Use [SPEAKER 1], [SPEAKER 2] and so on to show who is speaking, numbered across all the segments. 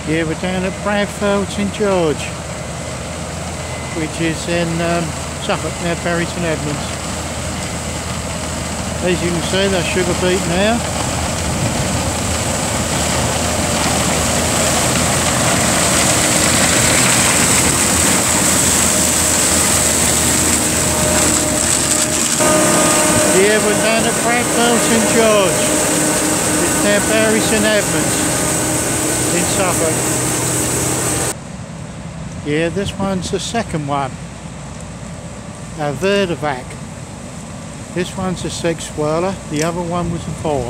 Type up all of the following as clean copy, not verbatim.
[SPEAKER 1] Yeah, we're down at Bradford St George, which is in Suffolk, near Bury St Edmunds. As you can see, they're sugar beet now. Yeah, we're down at Bradford St George. It's near Bury St Edmunds in Suffolk. Yeah, this one's the second one. Velvet. This one's a 6 swirler, the other one was a 4.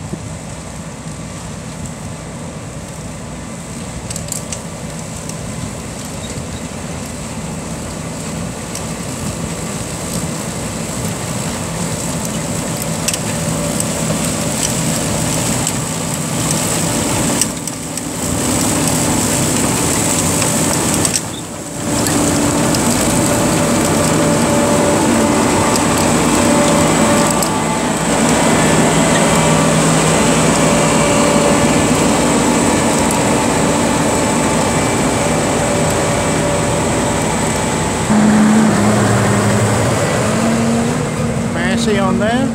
[SPEAKER 1] See on there.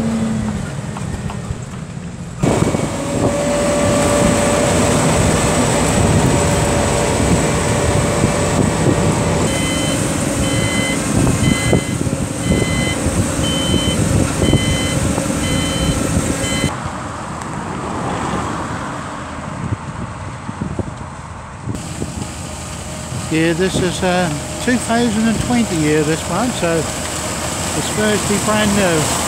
[SPEAKER 1] Yeah, this is 2020 year, this one, so it's virtually brand new.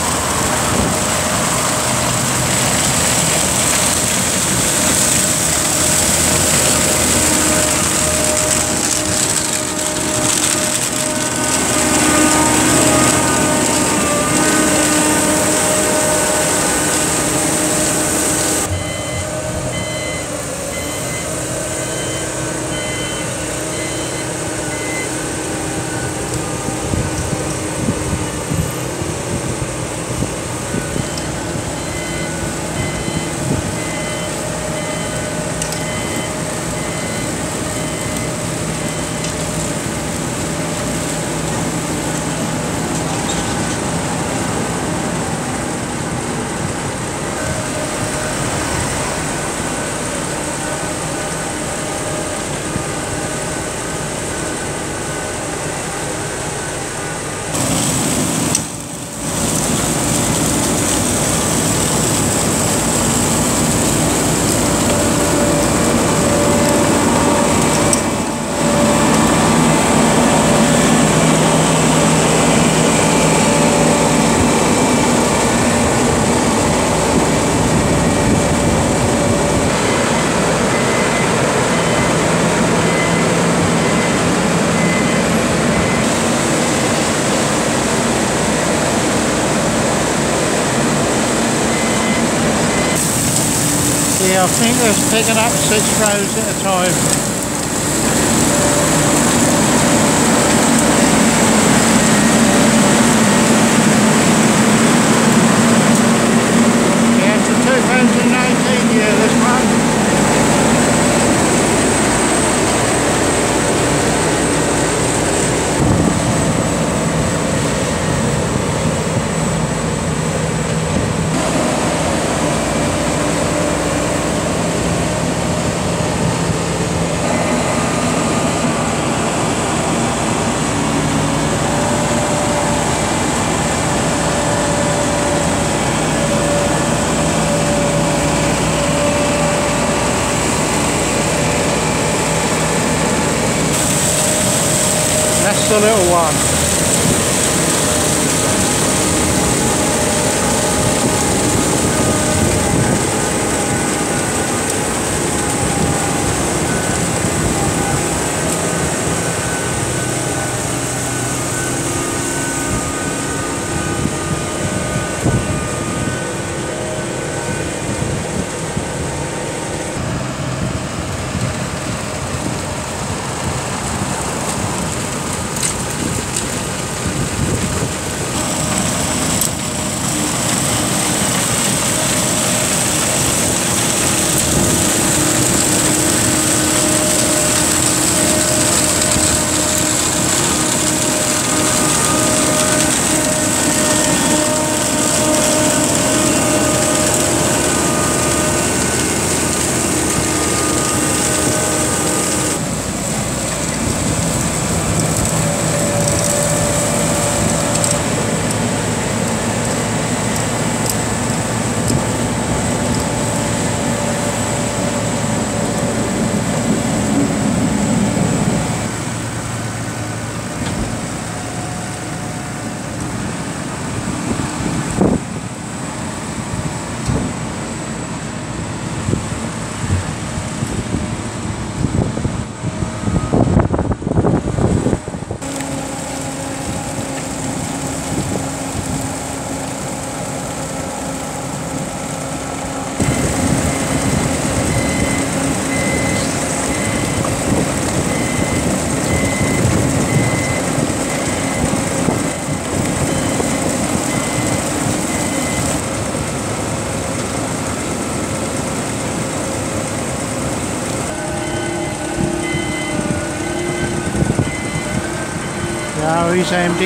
[SPEAKER 1] Yeah, I think they're picking up 6 rows at a time. Yeah, it's a 2019 year, this one. That's the little one. he's empty.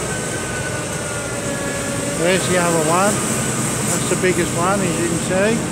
[SPEAKER 1] There's the other one. That's the biggest one, as you can see.